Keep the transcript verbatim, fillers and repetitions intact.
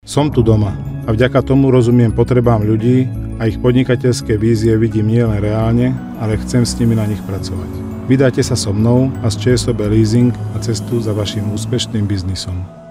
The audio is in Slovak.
Som tu doma a vďaka tomu rozumiem potrebám ľudí a ich podnikateľské vízie vidím nielen reálne, ale chcem s nimi na nich pracovať. Vydajte sa so mnou a z ČSOB Leasing na cestu za vašim úspešným biznisom.